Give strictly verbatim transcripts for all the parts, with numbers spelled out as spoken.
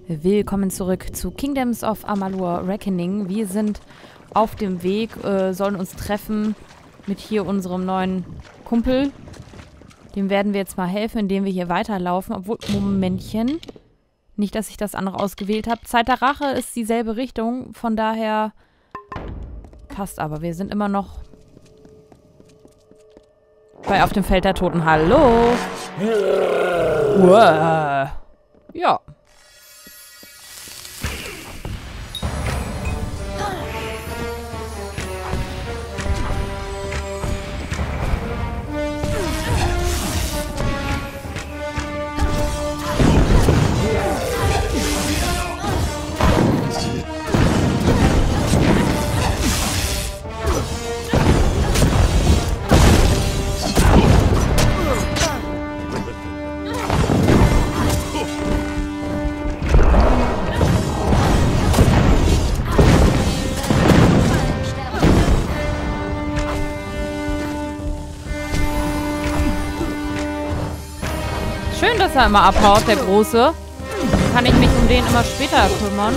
Willkommen zurück zu Kingdoms of Amalur Reckoning. Wir sind auf dem Weg, äh, sollen uns treffen mit hier unserem neuen Kumpel. Dem werden wir jetzt mal helfen, indem wir hier weiterlaufen. Obwohl, Momentchen. Nicht, dass ich das andere ausgewählt habe. Zeit der Rache ist dieselbe Richtung. Von daher passt aber. Wir sind immer noch bei Auf dem Feld der Toten. Hallo. Uah. Ja. Schön, dass er immer abhaut, der Große. Dann kann ich mich um den immer später kümmern.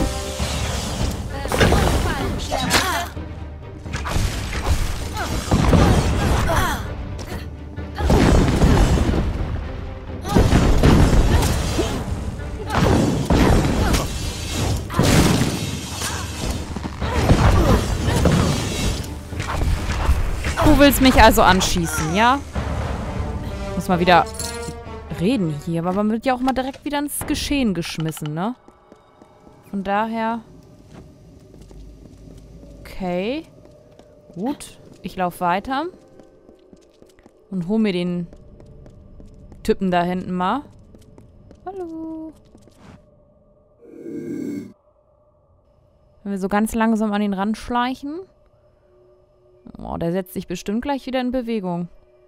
Du willst mich also anschießen, ja? Muss mal wieder reden hier, aber man wird ja auch mal direkt wieder ins Geschehen geschmissen, ne? Von daher... Okay. Gut. Ich laufe weiter. Und hol mir den Typen da hinten mal. Hallo. Wenn wir so ganz langsam an ihn ranschleichen. Oh, der setzt sich bestimmt gleich wieder in Bewegung.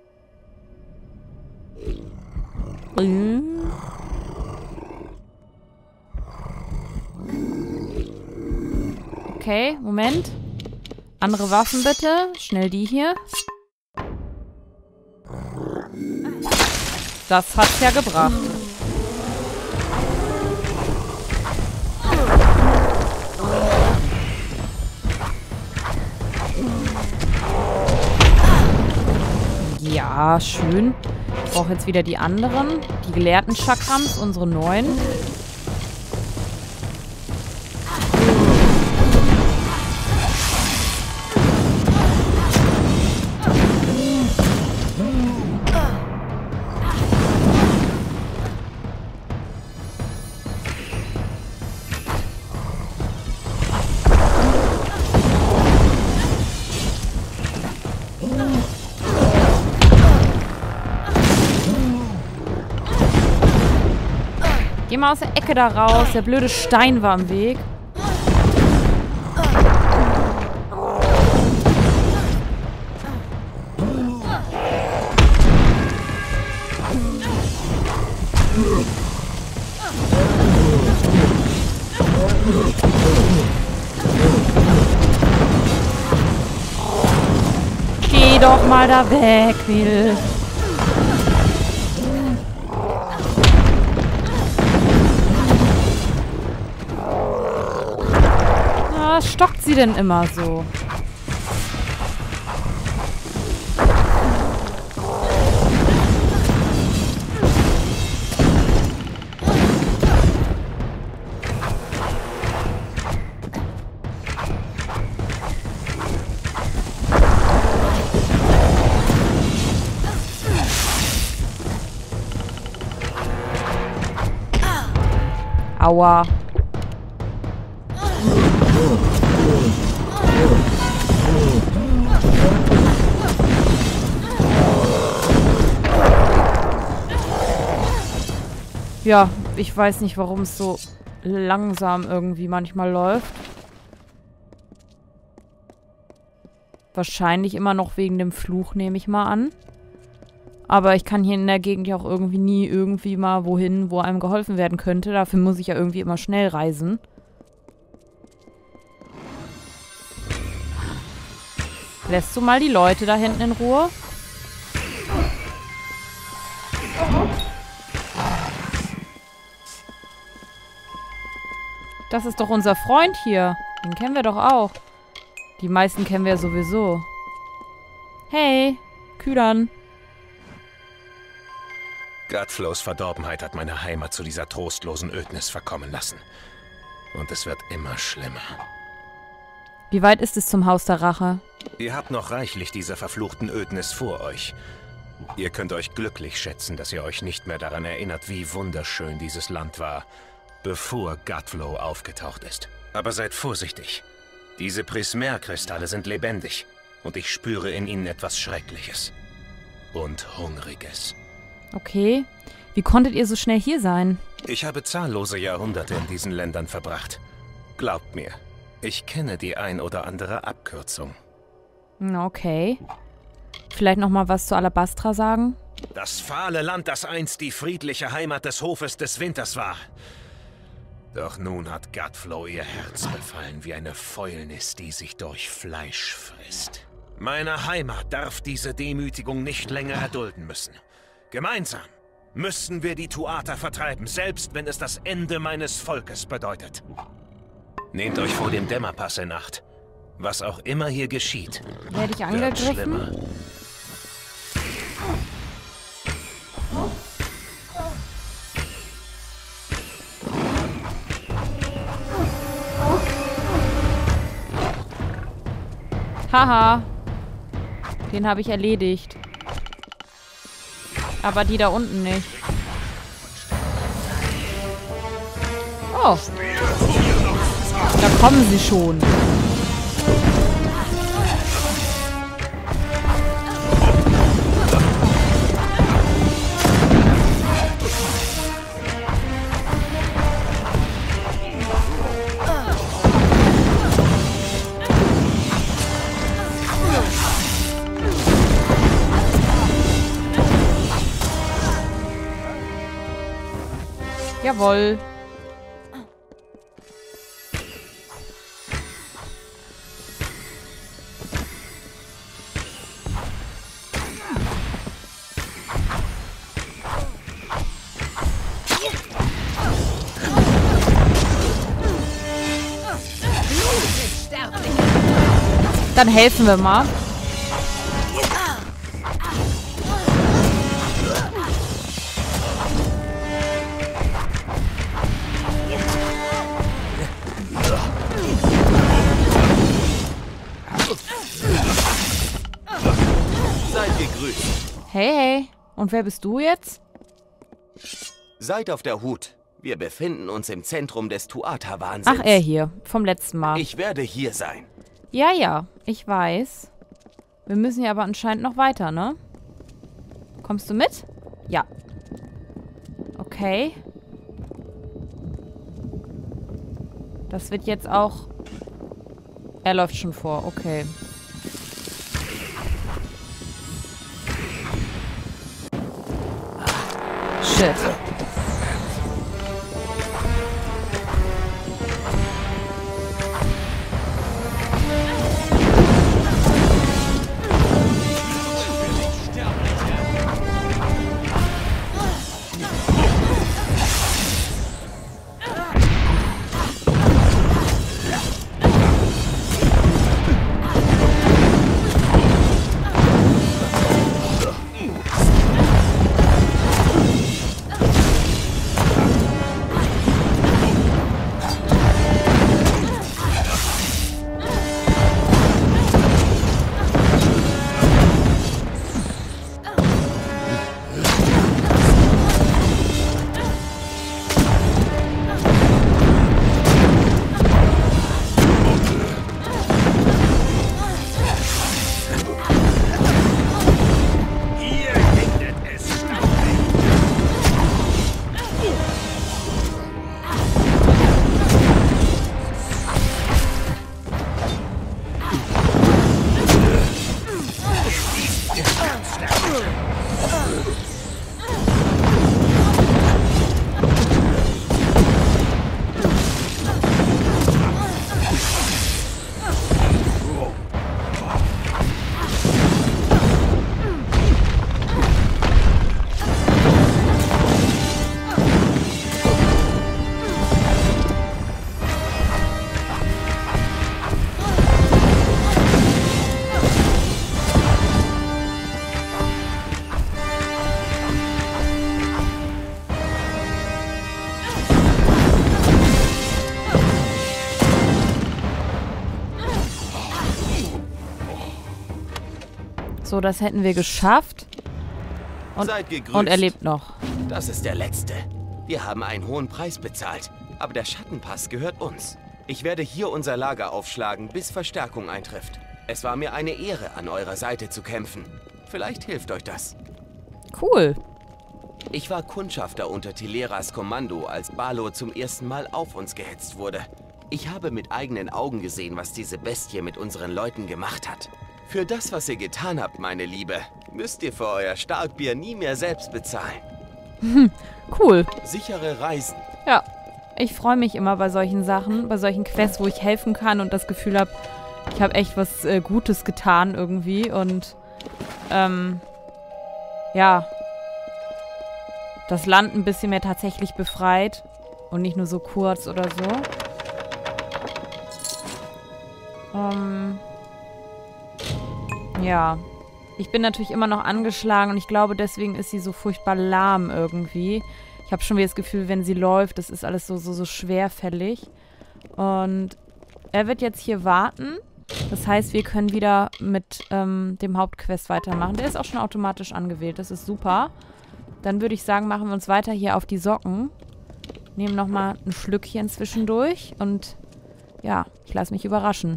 Okay, Moment. Andere Waffen bitte. Schnell die hier. Das hat's ja gebracht. Ja, schön. Ich brauche jetzt wieder die anderen. Die gelehrten Chakrams, unsere neuen. Geh mal aus der Ecke da raus. Der blöde Stein war im Weg. Geh doch mal da weg, Will. Was stockt sie denn immer so? Aua. Ja, ich weiß nicht, warum es so langsam irgendwie manchmal läuft. Wahrscheinlich immer noch wegen dem Fluch, nehme ich mal an. Aber ich kann hier in der Gegend ja auch irgendwie nie irgendwie mal wohin, wo einem geholfen werden könnte. Dafür muss ich ja irgendwie immer schnell reisen. Lässt du mal die Leute da hinten in Ruhe? Das ist doch unser Freund hier. Den kennen wir doch auch. Die meisten kennen wir ja sowieso. Hey, Küdern. Godflows Verdorbenheit hat meine Heimat zu dieser trostlosen Ödnis verkommen lassen. Und es wird immer schlimmer. Wie weit ist es zum Haus der Rache? Ihr habt noch reichlich dieser verfluchten Ödnis vor euch. Ihr könnt euch glücklich schätzen, dass ihr euch nicht mehr daran erinnert, wie wunderschön dieses Land war, bevor Godflow aufgetaucht ist. Aber seid vorsichtig. Diese Prismer-Kristalle sind lebendig und ich spüre in ihnen etwas Schreckliches und Hungriges. Okay. Wie konntet ihr so schnell hier sein? Ich habe zahllose Jahrhunderte in diesen Ländern verbracht. Glaubt mir, ich kenne die ein oder andere Abkürzung. Okay. Vielleicht noch mal was zu Alabastra sagen? Das fahle Land, das einst die friedliche Heimat des Hofes des Winters war. Doch nun hat Godflow ihr Herz befallen wie eine Fäulnis, die sich durch Fleisch frisst. Meine Heimat darf diese Demütigung nicht länger erdulden müssen. Gemeinsam müssen wir die Tuatha vertreiben, selbst wenn es das Ende meines Volkes bedeutet. Nehmt euch vor dem Dämmerpass in Acht. Was auch immer hier geschieht, Werde ich wird angegriffen? schlimmer. Haha. Den habe ich erledigt. Aber die da unten nicht. Oh. Da kommen sie schon. Jawohl. Dann helfen wir mal. Seid gegrüßt. Hey, hey. Und wer bist du jetzt? Seid auf der Hut. Wir befinden uns im Zentrum des Tuatha-Wahnsinns. Ach, er hier. Vom letzten Mal. Ich werde hier sein. Ja, ja. Ich weiß. Wir müssen ja aber anscheinend noch weiter, ne? Kommst du mit? Ja. Okay. Das wird jetzt auch... Er läuft schon vor. Okay. Shit. So, das hätten wir geschafft. Und, Seid gegrüßt. und er lebt noch. Das ist der letzte. Wir haben einen hohen Preis bezahlt. Aber der Schattenpass gehört uns. Ich werde hier unser Lager aufschlagen, bis Verstärkung eintrifft. Es war mir eine Ehre, an eurer Seite zu kämpfen. Vielleicht hilft euch das. Cool. Ich war Kundschafter unter Tileras Kommando, als Balo zum ersten Mal auf uns gehetzt wurde. Ich habe mit eigenen Augen gesehen, was diese Bestie mit unseren Leuten gemacht hat. Für das, was ihr getan habt, meine Liebe, müsst ihr für euer Starkbier nie mehr selbst bezahlen. Cool. Sichere Reisen. Ja. Ich freue mich immer bei solchen Sachen, bei solchen Quests, wo ich helfen kann und das Gefühl habe, ich habe echt was äh, Gutes getan irgendwie. Und ähm, ja, das Land ein bisschen mehr tatsächlich befreit und nicht nur so kurz oder so. Ähm, ja, ich bin natürlich immer noch angeschlagen und ich glaube, deswegen ist sie so furchtbar lahm irgendwie. Ich habe schon wieder das Gefühl, wenn sie läuft, das ist alles so, so, so schwerfällig. Und er wird jetzt hier warten. Das heißt, wir können wieder mit ähm, dem Hauptquest weitermachen. Der ist auch schon automatisch angewählt. Das ist super. Dann würde ich sagen, machen wir uns weiter hier auf die Socken. Nehmen nochmal ein Schlückchen zwischendurch. Und ja, ich lasse mich überraschen.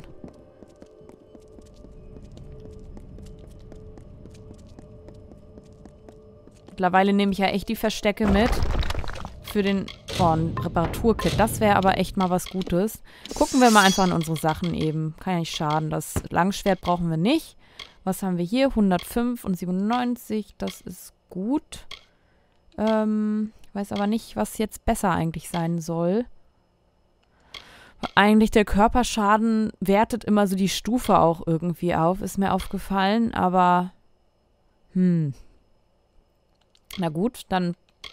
Mittlerweile nehme ich ja echt die Verstecke mit. Für den... Oh, ein Reparaturkit. Das wäre aber echt mal was Gutes. Gucken wir mal einfach in unsere Sachen eben. Kann ja nicht schaden. Das Langschwert brauchen wir nicht. Was haben wir hier? hundertfünf und siebenundneunzig. Das ist gut. Ähm, ich weiß aber nicht, was jetzt besser eigentlich sein soll. Eigentlich der Körperschaden wertet immer so die Stufe auch irgendwie auf. Ist mir aufgefallen. Aber... Hm... Na gut, dann...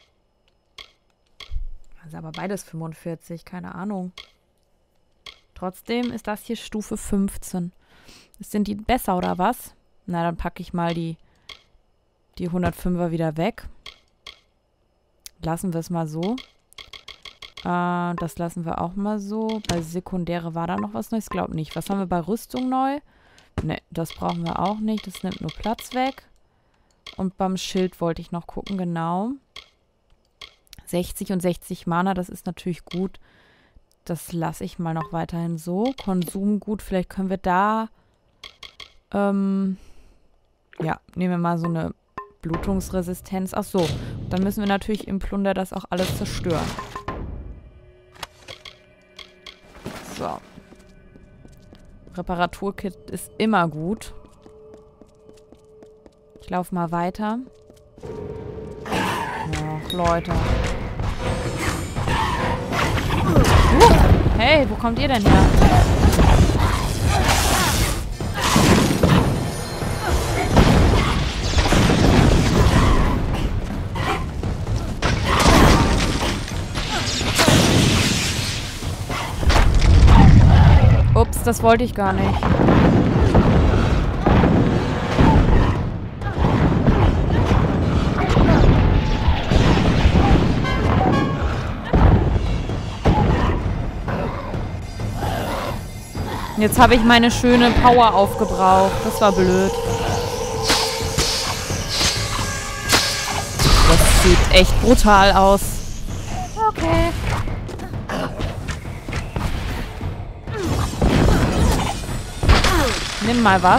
Also aber beides fünfundvierzig, keine Ahnung. Trotzdem ist das hier Stufe fünfzehn. Sind die besser oder was? Na, dann packe ich mal die, die hundertfünfer wieder weg. Lassen wir es mal so. Äh, das lassen wir auch mal so. Bei Sekundäre war da noch was Neues? Ich glaube nicht. Was haben wir bei Rüstung neu? Ne, das brauchen wir auch nicht. Das nimmt nur Platz weg. Und beim Schild wollte ich noch gucken, genau. sechzig und sechzig Mana, das ist natürlich gut. Das lasse ich mal noch weiterhin so. Konsum gut, vielleicht können wir da... Ähm, ja, nehmen wir mal so eine Blutungsresistenz. Ach so, dann müssen wir natürlich im Plunder das auch alles zerstören. So. Reparaturkit ist immer gut. Ich laufe mal weiter. Ach, Leute. Uh, hey, wo kommt ihr denn her? Ups, das wollte ich gar nicht. Jetzt habe ich meine schöne Power aufgebraucht. Das war blöd. Das sieht echt brutal aus. Okay. Nimm mal was.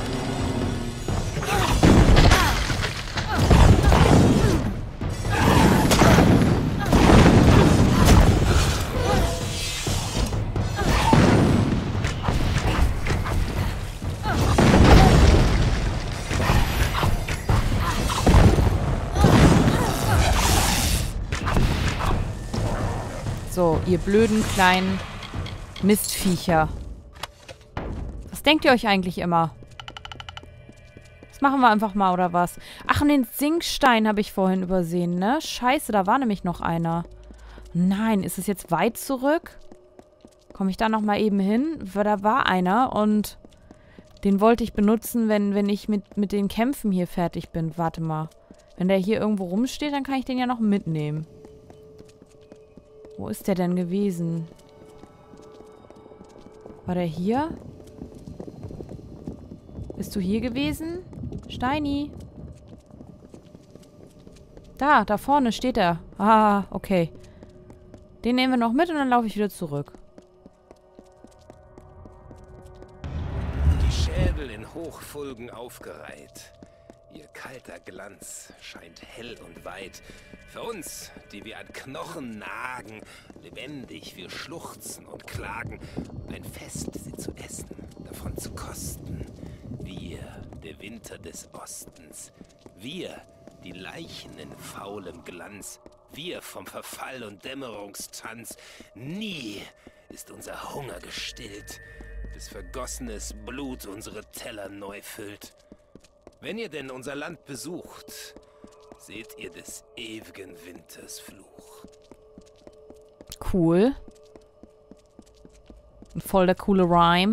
So, ihr blöden kleinen Mistviecher. Was denkt ihr euch eigentlich immer? Das machen wir einfach mal, oder was? Ach, und den Zinkstein habe ich vorhin übersehen, ne? Scheiße, da war nämlich noch einer. Nein, ist es jetzt weit zurück? Komme ich da nochmal eben hin? Weil da war einer und den wollte ich benutzen, wenn, wenn ich mit, mit den Kämpfen hier fertig bin. Warte mal. Wenn der hier irgendwo rumsteht, dann kann ich den ja noch mitnehmen. Wo ist der denn gewesen? War der hier? Bist du hier gewesen? Steini. Da, da vorne steht er. Ah, okay. Den nehmen wir noch mit und dann laufe ich wieder zurück. Die Schädel in Hochfulgen aufgereiht. Ihr kalter Glanz scheint hell und weit. Für uns, die wir an Knochen nagen, lebendig wir schluchzen und klagen. Ein Fest, sie zu essen, davon zu kosten. Wir, der Winter des Ostens. Wir, die Leichen in faulem Glanz. Wir vom Verfall und Dämmerungstanz. Nie ist unser Hunger gestillt, bis vergossenes Blut unsere Teller neu füllt. Wenn ihr denn unser Land besucht, seht ihr des ewigen Winters Fluch. Cool. Voll der coole Rhyme.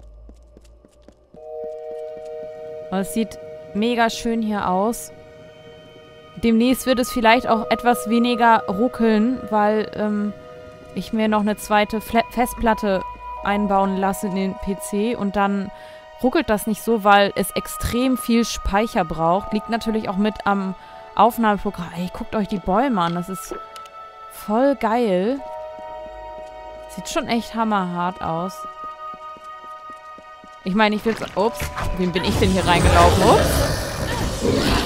Es sieht mega schön hier aus. Demnächst wird es vielleicht auch etwas weniger ruckeln, weil ähm, ich mir noch eine zweite Fle- Festplatte einbauen lasse in den P C und dann ruckelt das nicht so, weil es extrem viel Speicher braucht. Liegt natürlich auch mit am Aufnahmeprogramm. Ey, guckt euch die Bäume an. Das ist voll geil. Sieht schon echt hammerhart aus. Ich meine, ich will... Ups. Wem bin ich denn hier reingelaufen? Ups.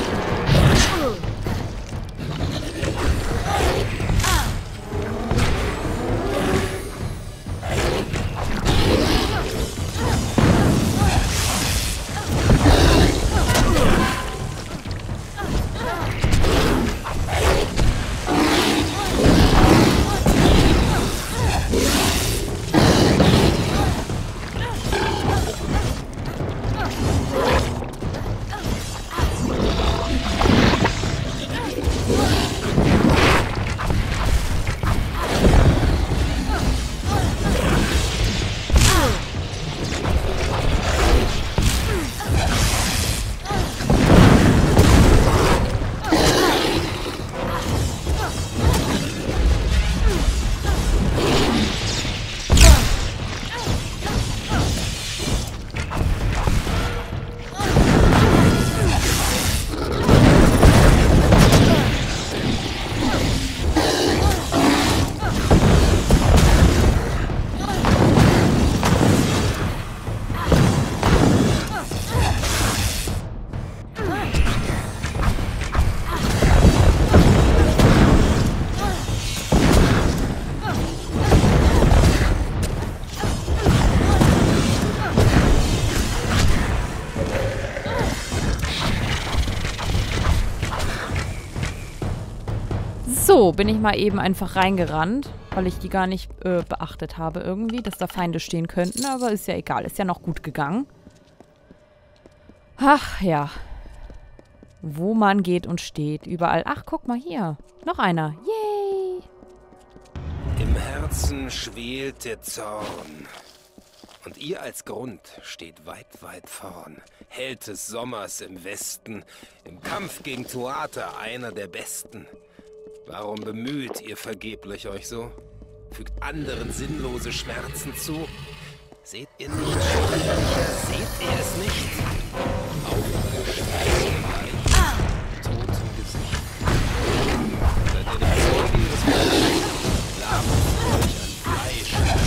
So, bin ich mal eben einfach reingerannt, weil ich die gar nicht äh, beachtet habe irgendwie, dass da Feinde stehen könnten. Aber ist ja egal, ist ja noch gut gegangen. Ach ja. Wo man geht und steht, überall. Ach, guck mal hier. Noch einer. Yay! Im Herzen schwelt der Zorn. Und ihr als Grund steht weit, weit vorn. Held des Sommers im Westen. Im Kampf gegen Tuatha einer der Besten. Warum bemüht ihr vergeblich euch so? Fügt anderen sinnlose Schmerzen zu? Seht ihr nicht? Seht ihr es nicht? Aufgeschmissen gleich, totem Gesicht. Seid ihr nicht Zeugen des Fleisches? Labt euch an Fleisch.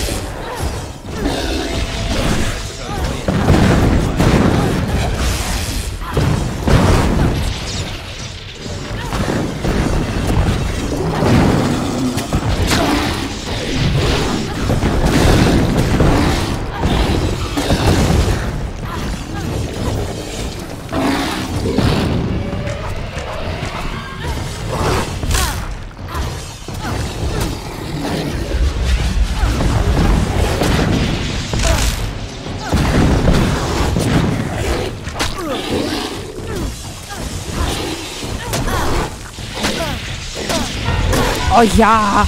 Oh ja!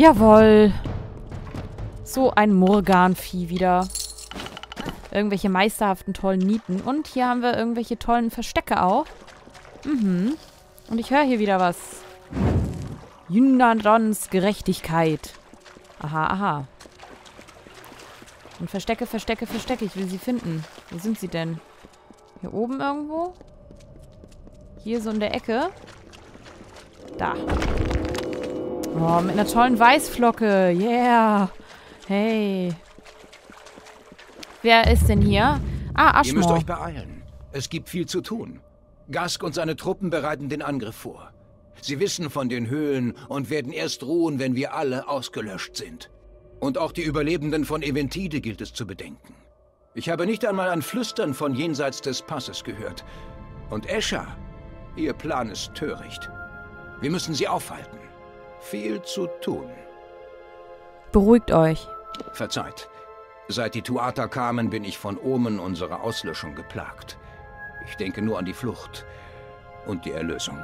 Jawohl. So ein Murgan-Vieh wieder. Irgendwelche meisterhaften, tollen Nieten. Und hier haben wir irgendwelche tollen Verstecke auch. Mhm. Und ich höre hier wieder was. Yunadons Gerechtigkeit. Aha, aha. Und Verstecke, Verstecke, Verstecke. Ich will sie finden. Wo sind sie denn? Hier oben irgendwo? Hier so in der Ecke. Da. Oh, mit einer tollen Weißflocke. Yeah. Hey. Wer ist denn hier? Ah, Ashmore. Ihr müsst euch beeilen. Es gibt viel zu tun. Gask und seine Truppen bereiten den Angriff vor. Sie wissen von den Höhlen und werden erst ruhen, wenn wir alle ausgelöscht sind. Und auch die Überlebenden von Eventide gilt es zu bedenken. Ich habe nicht einmal ein Flüstern von jenseits des Passes gehört. Und Escher, ihr Plan ist töricht. Wir müssen sie aufhalten. Viel zu tun. Beruhigt euch. Verzeiht. Seit die Tuatha kamen, bin ich von Omen unserer Auslöschung geplagt. Ich denke nur an die Flucht und die Erlösung.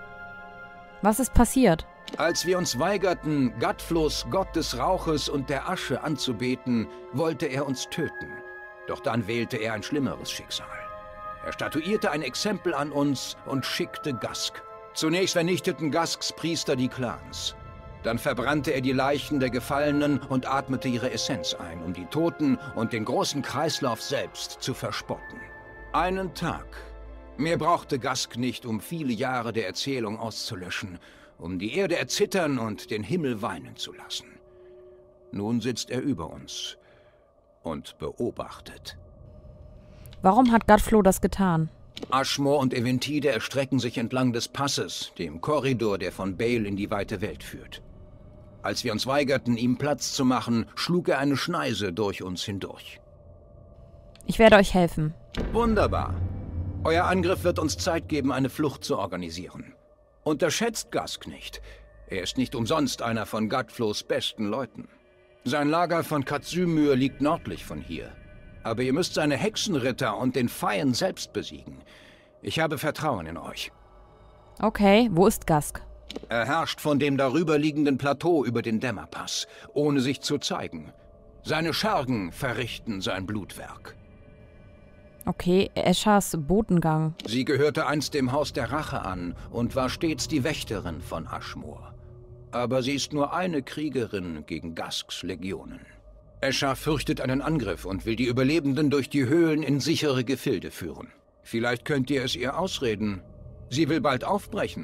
Was ist passiert? Als wir uns weigerten, Gatflos, Gott des Rauches und der Asche anzubeten, wollte er uns töten. Doch dann wählte er ein schlimmeres Schicksal. Er statuierte ein Exempel an uns und schickte Gask. Zunächst vernichteten Gasks Priester die Clans. Dann verbrannte er die Leichen der Gefallenen und atmete ihre Essenz ein, um die Toten und den großen Kreislauf selbst zu verspotten. Einen Tag. Mehr brauchte Gask nicht, um viele Jahre der Erzählung auszulöschen, um die Erde erzittern und den Himmel weinen zu lassen. Nun sitzt er über uns und beobachtet. Warum hat Gatflo das getan? Ashmore und Eventide erstrecken sich entlang des Passes, dem Korridor, der von Bale in die weite Welt führt. Als wir uns weigerten, ihm Platz zu machen, schlug er eine Schneise durch uns hindurch. Ich werde euch helfen. Wunderbar. Euer Angriff wird uns Zeit geben, eine Flucht zu organisieren. Unterschätzt Gask nicht. Er ist nicht umsonst einer von Gatflos besten Leuten. Sein Lager von Katzymyr liegt nördlich von hier. Aber ihr müsst seine Hexenritter und den Feind selbst besiegen. Ich habe Vertrauen in euch. Okay, wo ist Gask? Er herrscht von dem darüberliegenden Plateau über den Dämmerpass, ohne sich zu zeigen. Seine Schergen verrichten sein Blutwerk. Okay, Eschers Botengang. Sie gehörte einst dem Haus der Rache an und war stets die Wächterin von Ashmore. Aber sie ist nur eine Kriegerin gegen Gasks Legionen. Escher fürchtet einen Angriff und will die Überlebenden durch die Höhlen in sichere Gefilde führen. Vielleicht könnt ihr es ihr ausreden. Sie will bald aufbrechen.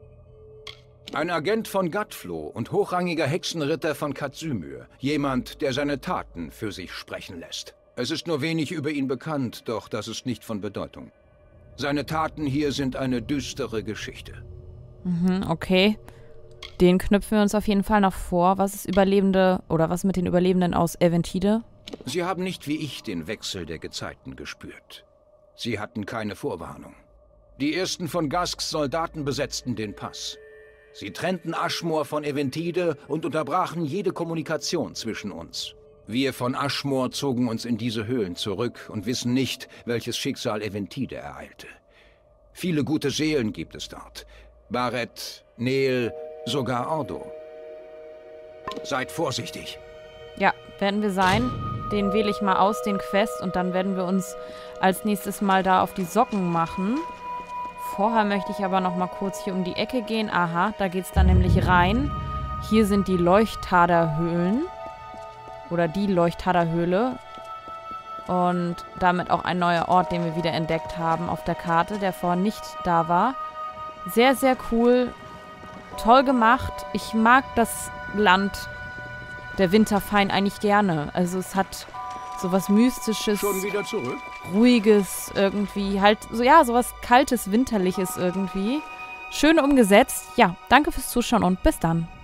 Ein Agent von Gatflo und hochrangiger Hexenritter von Katzymyr. Jemand, der seine Taten für sich sprechen lässt. Es ist nur wenig über ihn bekannt, doch das ist nicht von Bedeutung. Seine Taten hier sind eine düstere Geschichte. Mhm, okay. Den knüpfen wir uns auf jeden Fall noch vor. Was ist Überlebende oder was mit den Überlebenden aus Eventide? Sie haben nicht wie ich den Wechsel der Gezeiten gespürt. Sie hatten keine Vorwarnung. Die ersten von Gasks Soldaten besetzten den Pass. Sie trennten Ashmore von Eventide und unterbrachen jede Kommunikation zwischen uns. Wir von Ashmore zogen uns in diese Höhlen zurück und wissen nicht, welches Schicksal Eventide ereilte. Viele gute Seelen gibt es dort. Barret, Neel, sogar Ordo. Seid vorsichtig. Ja, werden wir sein. Den wähle ich mal aus, den Quest, und dann werden wir uns als nächstes mal da auf die Socken machen. Vorher möchte ich aber noch mal kurz hier um die Ecke gehen. Aha, da geht es dann nämlich rein. Hier sind die Leuchtaderhöhlen. Oder die Leuchtaderhöhle. Und damit auch ein neuer Ort, den wir wieder entdeckt haben auf der Karte, der vorher nicht da war. Sehr, sehr cool. Toll gemacht. Ich mag das Land der Winterfein eigentlich gerne. Also es hat sowas Mystisches. Schon wieder zurück? Ruhiges irgendwie. Halt, so ja, sowas Kaltes, Winterliches irgendwie. Schön umgesetzt. Ja, danke fürs Zuschauen und bis dann.